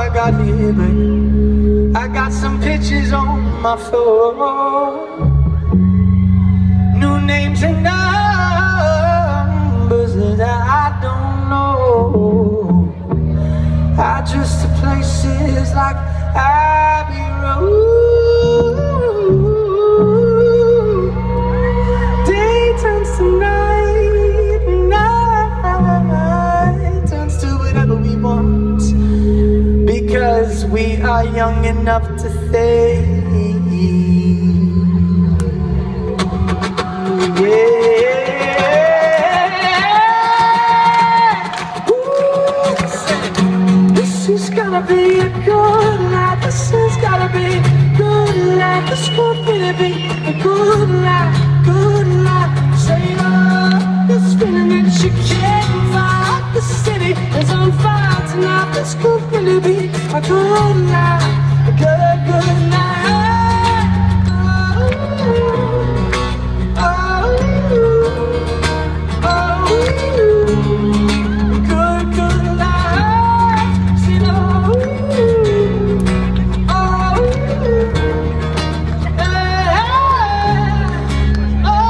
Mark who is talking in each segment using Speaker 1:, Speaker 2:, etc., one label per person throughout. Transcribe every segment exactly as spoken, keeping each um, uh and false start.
Speaker 1: I got here, but I got some pictures on my phone. New names and numbers that I don't know. Address to places like Abbey Road. Day turns to night, night turns to whatever we want, because we are young enough to think. This is gonna be a good life. This is gonna be a good life. This is gonna be a good life, good life. Say love, this feeling that you can't fight. The city is on fire tonight. This could really be a good life, a good, good life. Oh, oh, oh, good, good life. See, no, oh, oh, oh.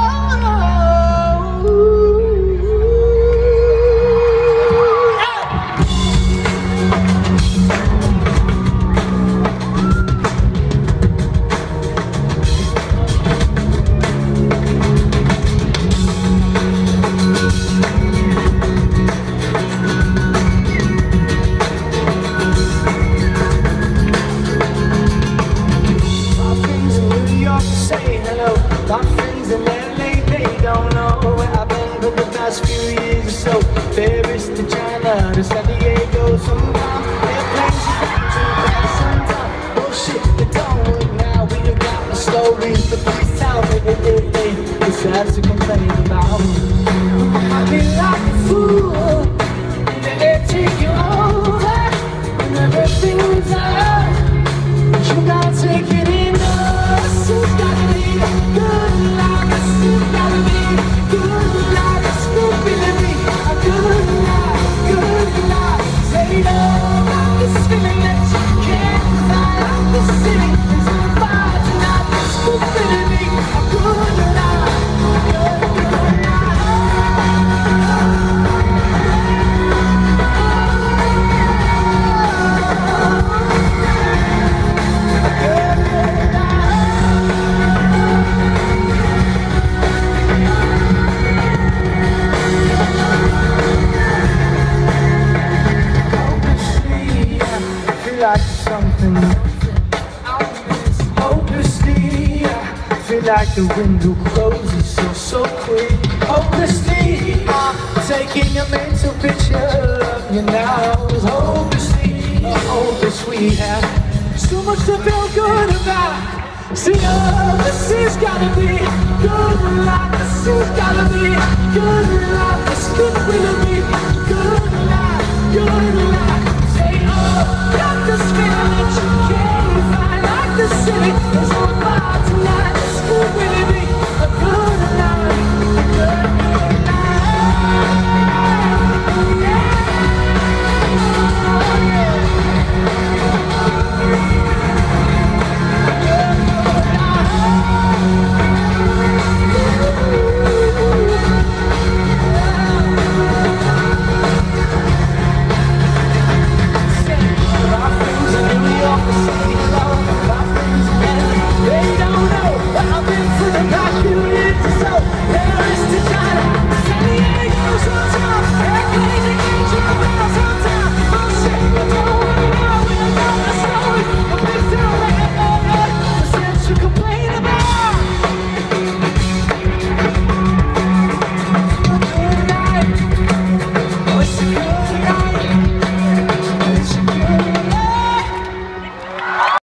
Speaker 1: Say hello, my friends in L A, they don't know where I've been for the past few years or so. Paris to China to San Diego, sometimes airplanes you got to pass sometimes. Bullshit, they don't work now. We got the stories, but please tell me, hey, hey, hey, it's sad to complain about. I feel like a fool, and then they take you over, and everything's up, but you gotta take it in. This is gotta be a good life. This is gotta be a good life. This could really be a good life, good life. Say no about this feeling that you can't fight. The city is on fire tonight. This could really be a good life, good, good life. Like something hopelessly, I feel like the window closes so, so quick. Hopelessly, I'm taking a mental picture of you now. Hopelessly, oh, hopeless we have so much to feel good about. See, oh, this is gotta be good life. This is gotta be good life. This could